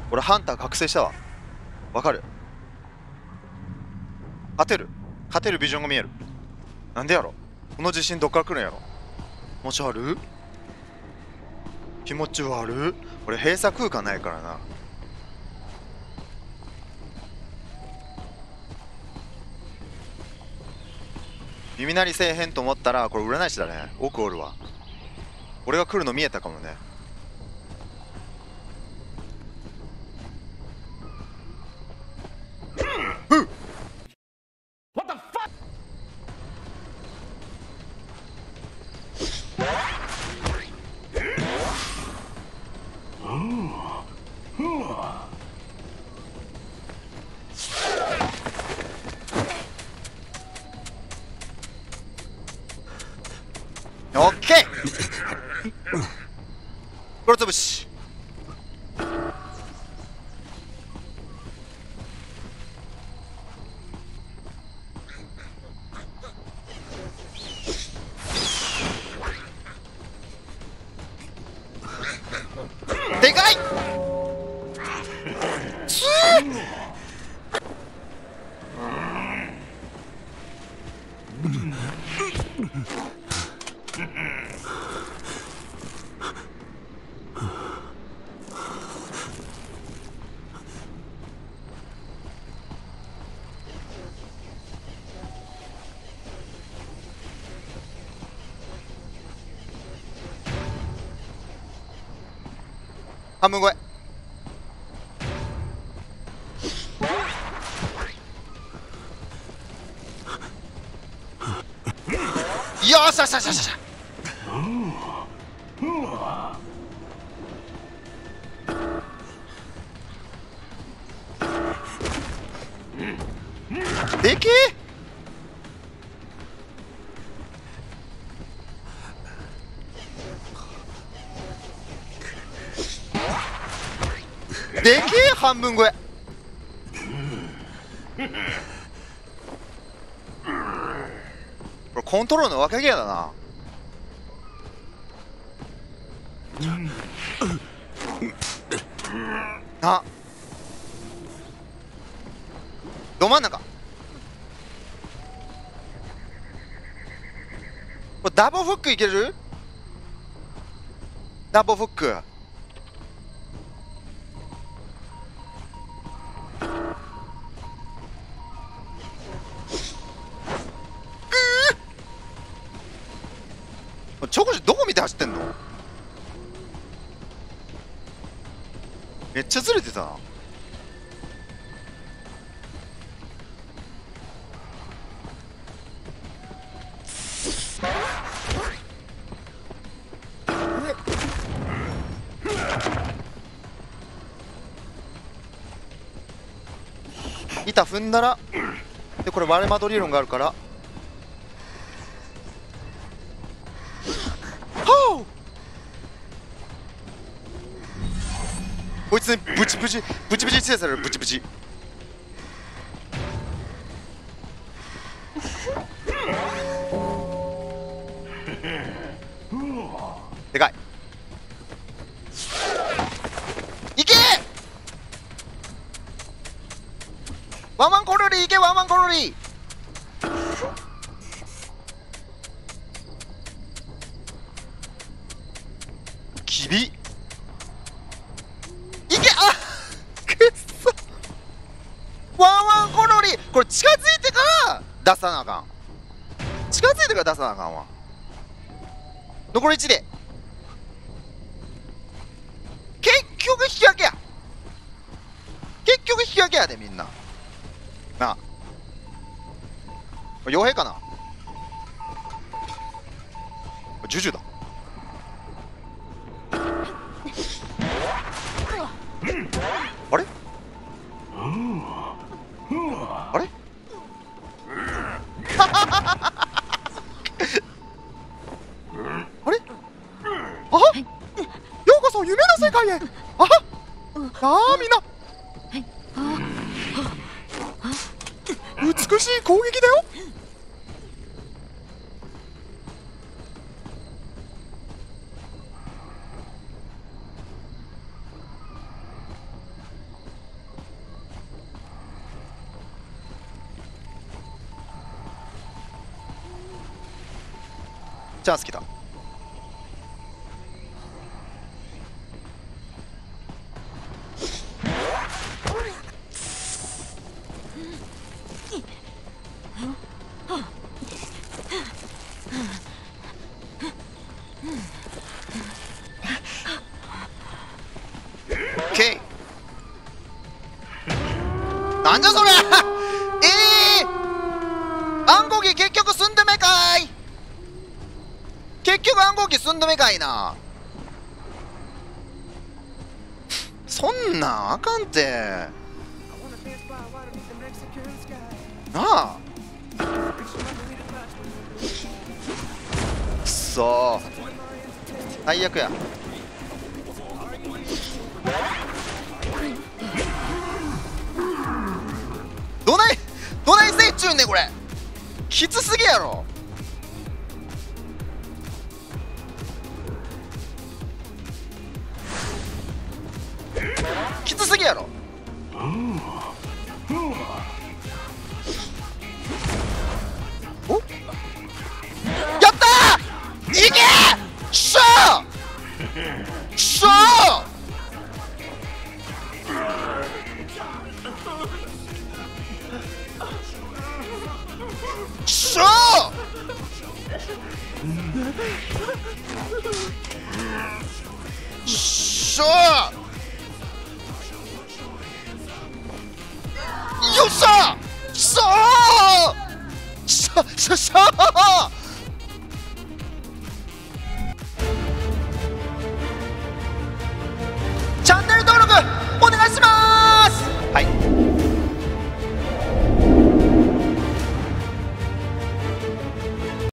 俺ハンター覚醒したわ。わかる。勝てるビジョンが見える。なんでやろ。この自信どっから来るんやろ。気持ち悪い。気持ち悪い。俺閉鎖空間ないからな。耳鳴りせえへんと思ったらこれ占い師だね。奥おるわ。俺が来るの見えたかもね。オッケーこれ潰し。でかいつ半分超え。よーしよしよしよしよし。でけえでけえ半分超え。これコントロールの若気やだな。あど真ん中。これダボフックいける。ダボフックチョコジどこ見て走ってんの。めっちゃずれてたな。板踏んだらで、これ割れ窓理論があるから、はこいつにブチブチブチブチ一斉される。ブチブチでかい。いけワンワンコロリーいけワンワンコロリー。きびいけあくっそワンワンコロリー。これ近づいてから出さなあかん。近づいてから出さなあかんわ。残り1で結局引き分けや。結局引き分けやでみんななあ。傭兵かな。ジュジュだ。あれあれあれあはようこそ夢の世界へ。あはあみんな美しい攻撃だよ。 チャンス来た。オッケー。なんじゃそれ暗号機結局すんでめかい。結局暗号機すんでめかいな。そんなんあかんてなあ。くそー、最悪や。どないせいっちゅうんねんこれ。きつすぎやろ。きつすぎやろ。お、やったー、いけー、しょーしょー。しょーしょー、よっしゃ